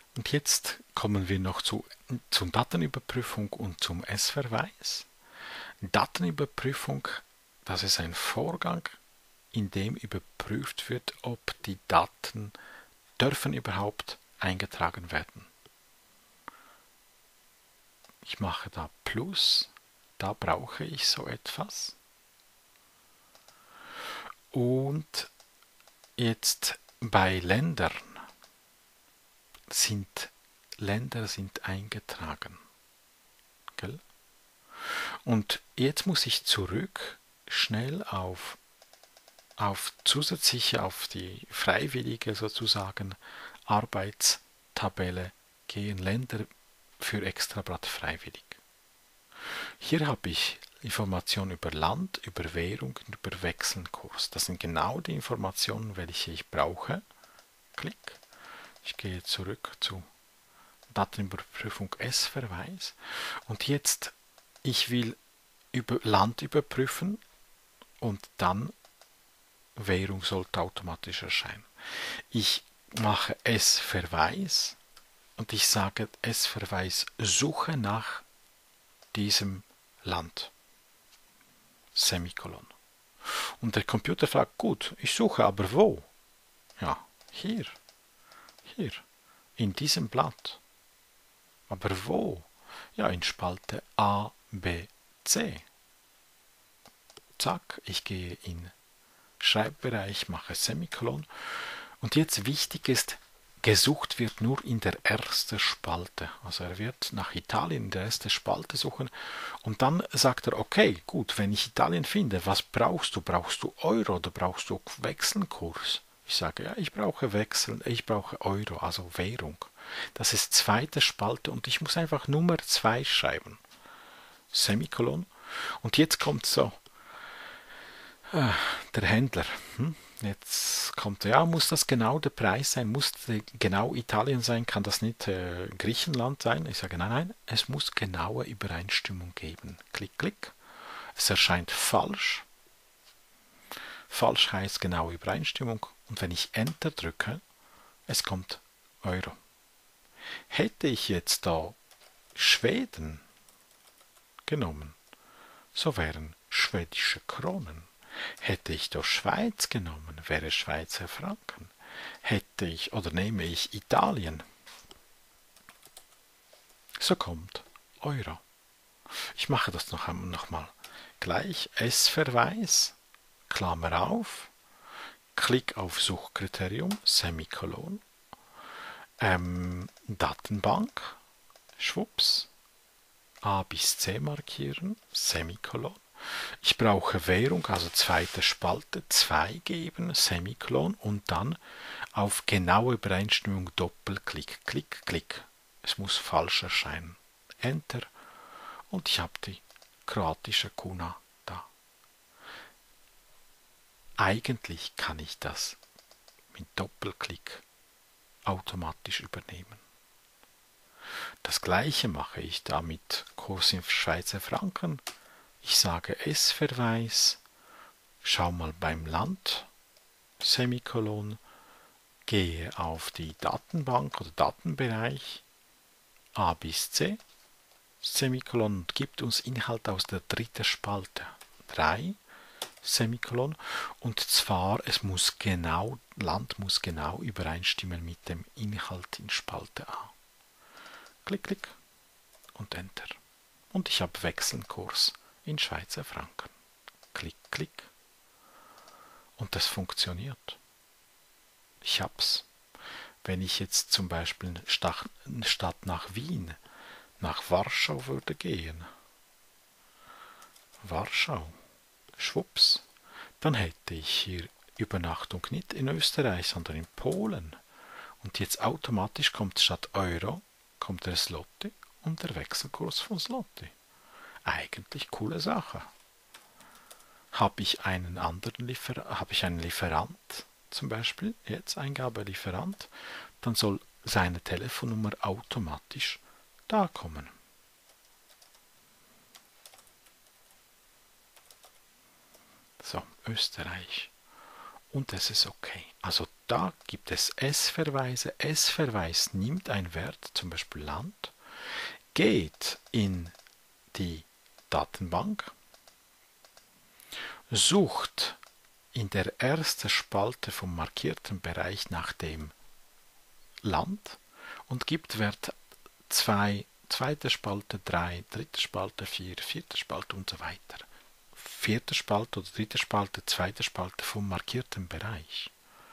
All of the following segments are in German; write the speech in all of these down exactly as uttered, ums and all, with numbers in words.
Und jetzt kommen wir noch zu, zur Datenüberprüfung und zum S-Verweis. Datenüberprüfung, das ist ein Vorgang, in dem überprüft wird, ob die Daten dürfen überhaupt eingetragen werden. Ich mache da Plus, da brauche ich so etwas. Und jetzt bei Ländern sind Länder sind eingetragen. Gell? Und jetzt muss ich zurück schnell auf, auf zusätzliche, auf die freiwillige sozusagen Arbeitstabelle gehen, Länder für Extrablatt freiwillig. Hier habe ich Informationen über Land, über Währung und über Wechselkurs. Das sind genau die Informationen, welche ich brauche. Klick. Ich gehe zurück zu Datenüberprüfung S-Verweis. Und jetzt, ich will über Land überprüfen und dann Währung sollte automatisch erscheinen. Ich mache S-Verweis und ich sage S-Verweis suche nach diesem Land. Semikolon. Und der Computer fragt, gut, ich suche, aber wo? Ja, hier. Hier. In diesem Blatt. Aber wo? Ja, in Spalte A, B, C. Zack, ich gehe in Schreibbereich, mache Semikolon. Und jetzt wichtig ist, gesucht wird nur in der ersten Spalte. Also er wird nach Italien in der ersten Spalte suchen und dann sagt er, okay, gut, wenn ich Italien finde, was brauchst du? Brauchst du Euro oder brauchst du Wechselkurs? Ich sage, ja, ich brauche Wechsel, ich brauche Euro, also Währung. Das ist zweite Spalte und ich muss einfach Nummer zwei schreiben. Semikolon. Und jetzt kommt so, äh, der Händler. Hm? Jetzt kommt, ja, muss das genau der Preis sein? Muss genau Italien sein? Kann das nicht äh, Griechenland sein? Ich sage, nein, nein, es muss genaue Übereinstimmung geben. Klick, klick. Es erscheint falsch. Falsch heißt genaue Übereinstimmung. Und wenn ich Enter drücke, es kommt Euro. Hätte ich jetzt da Schweden genommen, so wären schwedische Kronen. Hätte ich doch Schweiz genommen, wäre Schweizer Franken. Hätte ich oder nehme ich Italien, so kommt Euro. Ich mache das noch einmal noch mal. Gleich S-Verweis, Klammer auf, Klick auf Suchkriterium, Semikolon, ähm, Datenbank, schwupps, A bis C markieren, Semikolon. Ich brauche Währung, also zweite Spalte, zwei geben, Semikolon und dann auf genaue Übereinstimmung Doppelklick, Klick, Klick. Es muss falsch erscheinen. Enter und ich habe die kroatische Kuna da. Eigentlich kann ich das mit Doppelklick automatisch übernehmen. Das gleiche mache ich da mit Kurs in Schweizer Franken. Ich sage S-Verweis, schau mal beim Land, Semikolon, gehe auf die Datenbank oder Datenbereich A bis C, Semikolon und gibt uns Inhalt aus der dritten Spalte. drei, Semikolon und zwar es muss genau, Land muss genau übereinstimmen mit dem Inhalt in Spalte A. Klick, klick und Enter. Und ich habe Wechselkurs in Schweizer Franken. Klick, klick. Und das funktioniert. Ich hab's. Wenn ich jetzt zum Beispiel statt nach Wien, nach Warschau würde gehen, Warschau, schwupps, dann hätte ich hier Übernachtung nicht in Österreich, sondern in Polen. Und jetzt automatisch kommt statt Euro, kommt der Zloty und der Wechselkurs von Zloty. Eigentlich coole Sache. Habe ich einen anderen Liefer habe ich einen Lieferant, zum Beispiel, jetzt Eingabe Lieferant, dann soll seine Telefonnummer automatisch da kommen. So, Österreich. und es ist okay. Also da gibt es S-Verweise. S-Verweis nimmt einen Wert, zum Beispiel Land, geht in die Datenbank, sucht in der ersten Spalte vom markierten Bereich nach dem Land und gibt Wert zwei, zweite Spalte drei, dritte Spalte vier, vierte Spalte und so weiter. Vierte Spalte oder dritte Spalte, zweite Spalte vom markierten Bereich.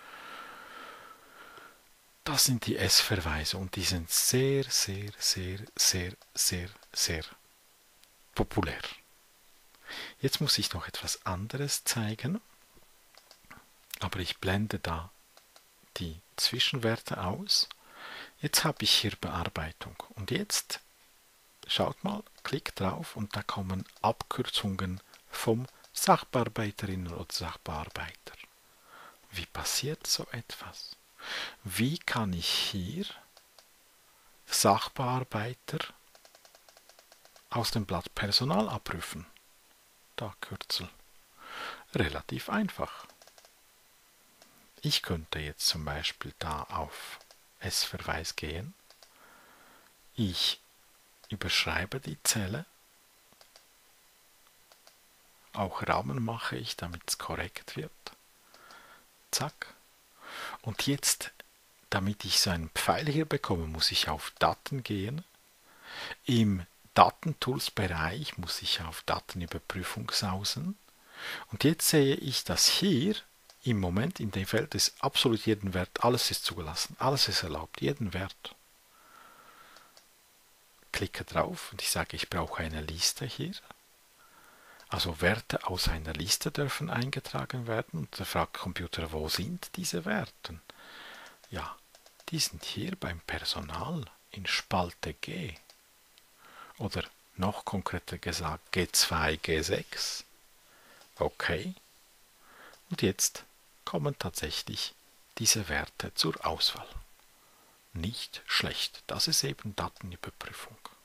Das sind die S-Verweise und die sind sehr, sehr, sehr, sehr, sehr, sehr populär. Jetzt muss ich noch etwas anderes zeigen, aber ich blende da die Zwischenwerte aus. Jetzt habe ich hier Bearbeitung und jetzt schaut mal, klickt drauf und da kommen Abkürzungen vom Sachbearbeiterinnen oder Sachbearbeiter. Wie passiert so etwas? Wie kann ich hier Sachbearbeiter aus dem Blatt Personal abprüfen? Da Kürzel. Relativ einfach. Ich könnte jetzt zum Beispiel da auf S-Verweis gehen. Ich überschreibe die Zelle. Auch Rahmen mache ich, damit es korrekt wird. Zack. Und jetzt, damit ich so einen Pfeil hier bekomme, muss ich auf Daten gehen. Im Datentools-Bereich muss ich auf Datenüberprüfung sausen. Und jetzt sehe ich, dass hier im Moment in dem Feld ist absolut jeden Wert, alles ist zugelassen, alles ist erlaubt, jeden Wert. Klicke drauf und ich sage, ich brauche eine Liste hier. Also Werte aus einer Liste dürfen eingetragen werden und der fragt Computer, wo sind diese Werte? Ja, die sind hier beim Personal in Spalte G. Oder noch konkreter gesagt G zwei, G sechs. Okay. Und jetzt kommen tatsächlich diese Werte zur Auswahl. Nicht schlecht. Das ist eben Datenüberprüfung.